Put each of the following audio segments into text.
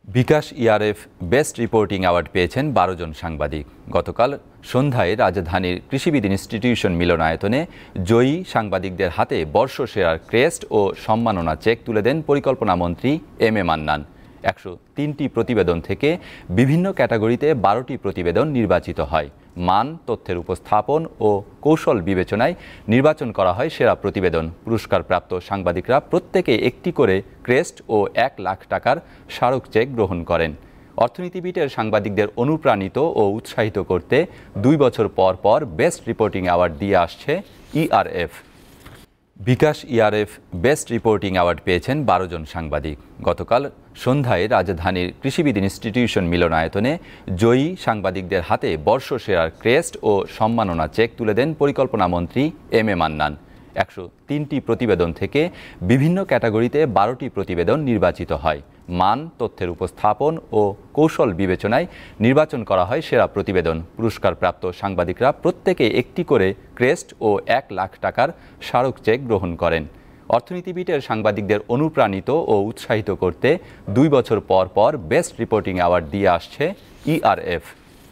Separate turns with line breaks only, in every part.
বিকাশ ERF best reporting award পেয়েছেন ১২ জন সাংবাদিক। গতকাল সন্ধ্যায় রাজধানীর কৃষিবিদ ইনস্টিটিউশন মিলনায়তনে জয়ী সাংবাদিকদের হাতে বর্ষসেরার ক্রেস্ট ও সম্মাননা চেক তুলে দেন পরিকল্পনামন্ত্রী এম মান্নান। ১০৩টি প্রতিবেদন থেকে বিভিন্ন ক্যাটাগরিতে ১২টি প্রতিবেদন নির্বাচিত হয়। মান, তথ্যের উপস্থাপন ও কৌশল বিবেচনায় নির্বাচন করা হয় সেরা প্রতিবেদন। পুরস্কারপ্রাপ্ত সাংবাদিকরা প্রত্যেকে একটি করে ক্রেস্ট ও ১ লাখ টাকার স্মারক চেক গ্রহণ করেন। অর্থনীতিবিদের সাংবাদিকদের অনুপ্রাণিত ও উৎসাহিত করতে ২ বছর পর পর বেস্ট রিপোর্টিং অ্যাওয়ার্ড দিয়ে আসছে ERF. BKash ERF best reporting award পেয়েছেন ১২ জন সাংবাদিক। গতকাল সন্ধ্যায় রাজধানীর কৃষিবিদ ইনস্টিটিউশন মিলনায়তনে জয়ী সাংবাদিকদের হাতে বর্ষসেরার ক্রেস্ট ও সম্মাননা চেক তুলে দেন পরিকল্পনামন্ত্রী এম মান্নান। ১০৩টি প্রতিবেদন থেকে বিভিন্ন ক্যাটাগরিতে ১২টি প্রতিবেদন নির্বাচিত হয়। মান, তথ্যের উপস্থাপন ও কৌশল বিবেচনায় নির্বাচন করা হয় সেরা প্রতিবেদন। পুরস্কারপ্রাপ্ত সাংবাদিকরা প্রত্যেকে একটি করে ক্রেস্ট ও ১ লাখ টাকার স্মারক চেক গ্রহণ করেন। অর্থনীতিবিদের সাংবাদিকদের অনুপ্রাণিত ও উৎসাহিত করতে ২ বছর পর পর বেস্ট রিপোর্টিং অ্যাওয়ার্ড দিয়ে আসছে ERF.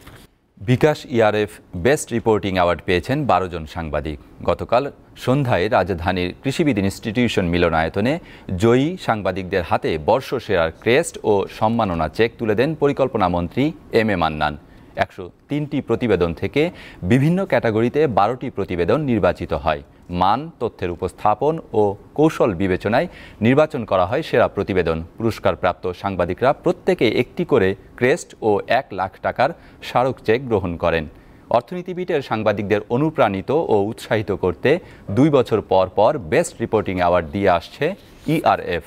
BKash ERF best reporting award পেয়েছেন ১২ জন সাংবাদিক। গতকাল সন্ধ্যায় রাজধানীর কৃষিবিদ ইনস্টিটিউশন মিলনায়তনে জয়ী সাংবাদিকদের হাতে বর্ষসেরার ক্রেস্ট ও সম্মাননা চেক তুলে দেন পরিকল্পনামন্ত্রী এম মান্নান। ১০৩টি প্রতিবেদন থেকে বিভিন্ন ক্যাটাগরিতে ১২টি প্রতিবেদন নির্বাচিত হয়। মান, তথ্যের উপস্থাপন ও কৌশল বিবেচনায় নির্বাচন করা হয় সেরা প্রতিবেদন। পুরস্কারপ্রাপ্ত সাংবাদিকরা প্রত্যেকে একটি করে ক্রেস্ট ও ১ লাখ টাকার স্মারক চেক গ্রহণ করেন। অর্থনীতিবিদের সাংবাদিকদের অনুপ্রাণিত ও উৎসাহিত করতে ২ বছর পর পর বেস্ট রিপোর্টিং অ্যাওয়ার্ড দিয়ে আসছে ERF.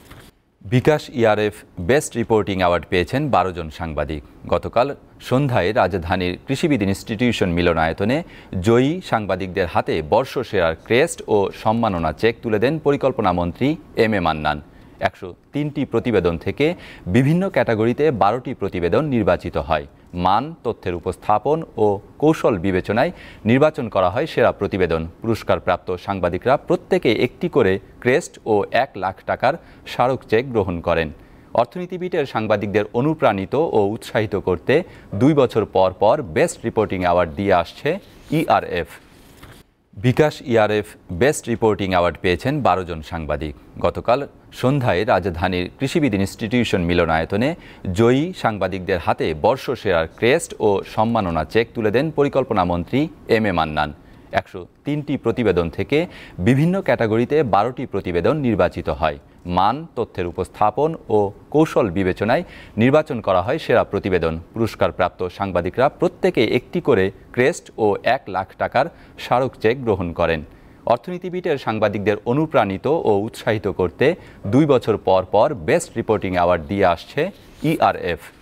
BKash ERF best reporting award পেয়েছেন ১২ জন সাংবাদিক। গতকাল সন্ধ্যায় রাজধানীর কৃষিবিদ ইনস্টিটিউশন মিলনায়তনে জয়ী সাংবাদিকদের হাতে বর্ষসেরার ক্রেস্ট ও সম্মাননা চেক তুলে দেন পরিকল্পনামন্ত্রী এম মান্নান। ১০৩টি প্রতিবেদন থেকে বিভিন্ন ক্যাটাগরিতে ১২টি প্রতিবেদন নির্বাচিত হয়। মান, তথ্যের উপস্থাপন ও কৌশল বিবেচনায় নির্বাচন করা হয় সেরা প্রতিবেদন। পুরস্কারপ্রাপ্ত সাংবাদিকরা প্রত্যেকে একটি করে ক্রেস্ট ও ১ লাখ টাকার স্মারক চেক গ্রহণ করেন। অর্থনীতিবিদের সাংবাদিকদের অনুপ্রাণিত ও উৎসাহিত করতে ২ বছর পর পর বেস্ট রিপোর্টিং অ্যাওয়ার্ড দিয়ে আসছে ERF. BKash ERF best reporting award পেয়েছেন ১২ জন সাংবাদিক। গতকাল সন্ধ্যায় রাজধানীর কৃষিবিদ ইনস্টিটিউশন মিলনায়তনে জয়ী সাংবাদিকদের হাতে বর্ষসেরার ক্রেস্ট ও সম্মাননা চেক তুলে দেন পরিকল্পনামন্ত্রী এম মান্নান। ১০৩টি প্রতিবেদন থেকে বিভিন্ন ক্যাটাগরিতে ১২টি প্রতিবেদন নির্বাচিত হয়। মান, তথ্যের উপস্থাপন ও কৌশল বিবেচনায় নির্বাচন করা হয় সেরা প্রতিবেদন। পুরস্কারপ্রাপ্ত সাংবাদিকরা প্রত্যেকে একটি করে ক্রেস্ট ও ১ লাখ টাকার স্মারক চেক গ্রহণ করেন। অর্থনীতিবিদের সাংবাদিকদের অনুপ্রাণিত ও উৎসাহিত করতে ২ বছর পর পর বেস্ট রিপোর্টিং অ্যাওয়ার্ড দিয়ে আসছে ই-আর-এফ।